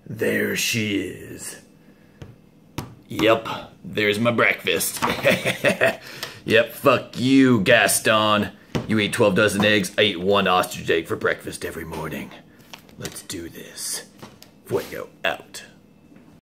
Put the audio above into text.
There she is. Yep, there's my breakfast. Yep, fuck you, Gaston. You eat 12 dozen eggs, I eat 1 ostrich egg for breakfast every morning. Let's do this. Fuego out.